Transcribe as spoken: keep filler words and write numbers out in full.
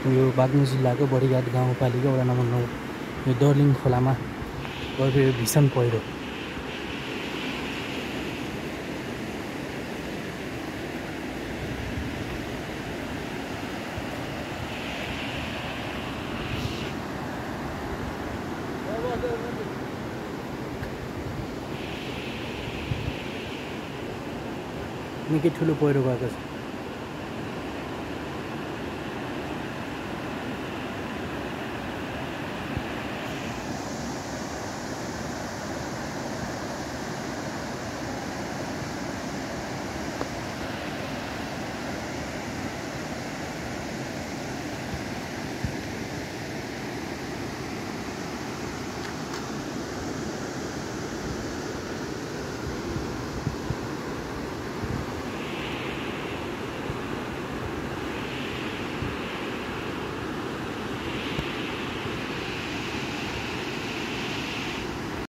यो बागलुङ जिल्लाको बडीघाट गाउँपालिका वडा नम्बर नौ यो दर्लिङ खोलामा गएको भीषण पहिरो। निकै ठुलो पहिरो गएको छ।